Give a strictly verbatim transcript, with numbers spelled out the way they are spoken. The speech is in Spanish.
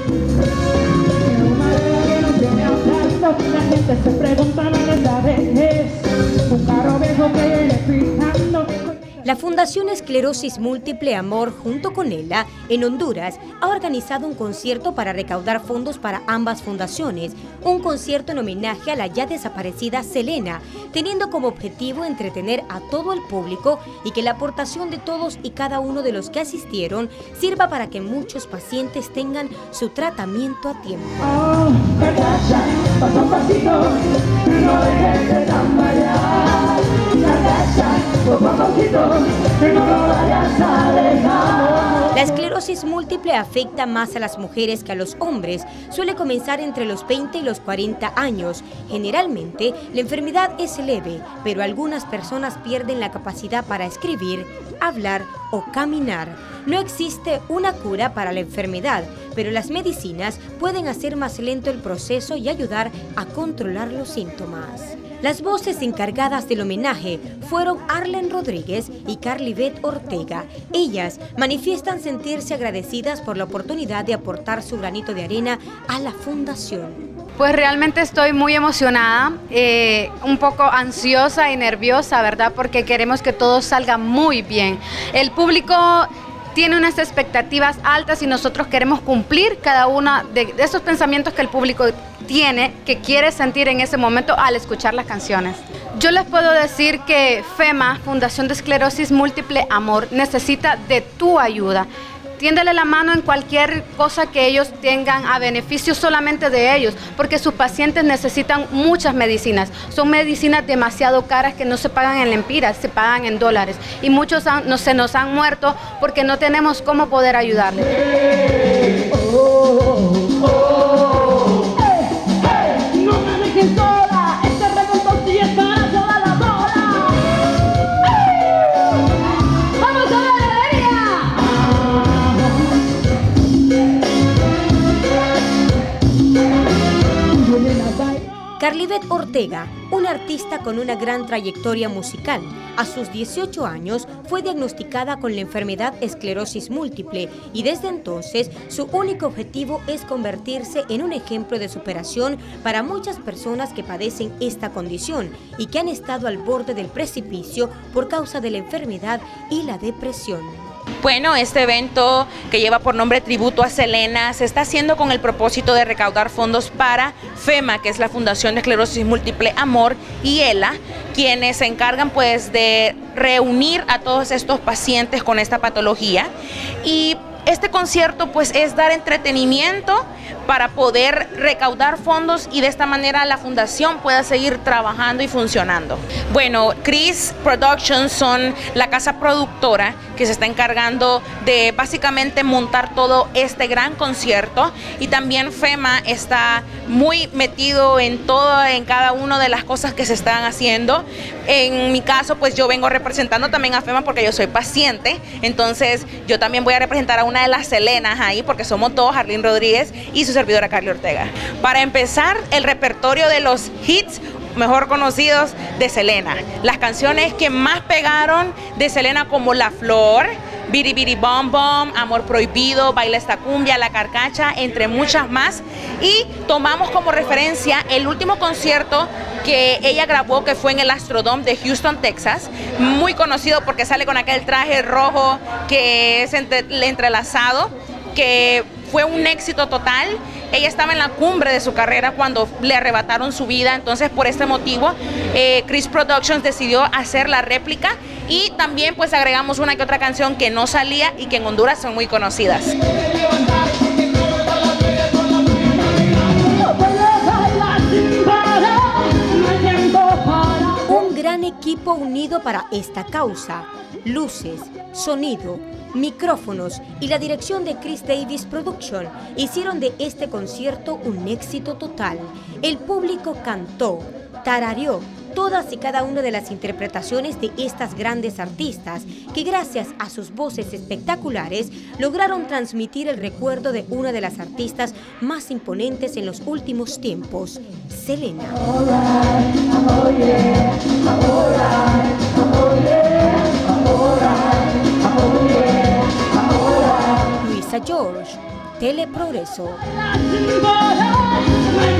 La gente se pregunta, no sabe qué es un carro viejo que viene fijando. La Fundación Esclerosis Múltiple Amor, junto con ella, en Honduras, ha organizado un concierto para recaudar fondos para ambas fundaciones, un concierto en homenaje a la ya desaparecida Selena, teniendo como objetivo entretener a todo el público y que la aportación de todos y cada uno de los que asistieron sirva para que muchos pacientes tengan su tratamiento a tiempo. Oh, Natasha, paso a pasito, no dejes de tambalear. Natasha, poco a poquito, no lo vayas a dejar. La esclerosis múltiple afecta más a las mujeres que a los hombres. Suele comenzar entre los veinte y los cuarenta años. Generalmente, la enfermedad es leve, pero algunas personas pierden la capacidad para escribir, hablar o caminar. No existe una cura para la enfermedad, pero las medicinas pueden hacer más lento el proceso y ayudar a controlar los síntomas. Las voces encargadas del homenaje fueron Arlen Rodríguez y Carlibet Ortega. Ellas manifiestan sentirse agradecidas por la oportunidad de aportar su granito de arena a la fundación. Pues realmente estoy muy emocionada, eh, un poco ansiosa y nerviosa, ¿verdad? Porque queremos que todo salga muy bien. El público tiene unas expectativas altas y nosotros queremos cumplir cada uno de esos pensamientos que el público tiene, que quiere sentir en ese momento al escuchar las canciones. Yo les puedo decir que FEMA, Fundación de Esclerosis Múltiple Amor, necesita de tu ayuda. Tiéndele la mano en cualquier cosa que ellos tengan a beneficio solamente de ellos, porque sus pacientes necesitan muchas medicinas. Son medicinas demasiado caras que no se pagan en lempiras, se pagan en dólares. Y muchos han, no, se nos han muerto porque no tenemos cómo poder ayudarles. Carlibet Ortega, una artista con una gran trayectoria musical, a sus dieciocho años fue diagnosticada con la enfermedad esclerosis múltiple y desde entonces su único objetivo es convertirse en un ejemplo de superación para muchas personas que padecen esta condición y que han estado al borde del precipicio por causa de la enfermedad y la depresión. Bueno, este evento que lleva por nombre Tributo a Selena se está haciendo con el propósito de recaudar fondos para FEMA, que es la Fundación de Esclerosis Múltiple Amor, y ELA, quienes se encargan pues de reunir a todos estos pacientes con esta patología. Y este concierto pues es dar entretenimiento para poder recaudar fondos y de esta manera la fundación pueda seguir trabajando y funcionando. Bueno, Chris Productions son la casa productora que se está encargando de básicamente montar todo este gran concierto, y también FEMA está muy metido en todo, en cada una de las cosas que se están haciendo. En mi caso, pues yo vengo representando también a FEMA porque yo soy paciente, entonces yo también voy a representar a una de las Selenas ahí, porque somos dos, Arlen Rodríguez y su servidora Carly Ortega. Para empezar, el repertorio de los hits mejor conocidos de Selena, las canciones que más pegaron de Selena, como La Flor, Biri Biri Bom Bom, Amor Prohibido, Baila esta cumbia, La Carcacha, entre muchas más. Y tomamos como referencia el último concierto que ella grabó, que fue en el Astrodome de Houston, Texas, muy conocido porque sale con aquel traje rojo que es entre, entrelazado, que fue un éxito total. Ella estaba en la cumbre de su carrera cuando le arrebataron su vida, entonces por este motivo eh, Chris Productions decidió hacer la réplica, y también pues agregamos una que otra canción que no salía y que en Honduras son muy conocidas. Un gran equipo unido para esta causa. Luces, sonido, micrófonos y la dirección de Chris Davis Production hicieron de este concierto un éxito total. El público cantó, tarareó todas y cada una de las interpretaciones de estas grandes artistas que gracias a sus voces espectaculares lograron transmitir el recuerdo de una de las artistas más imponentes en los últimos tiempos, Selena. Luisa George, Teleprogreso. Lástima,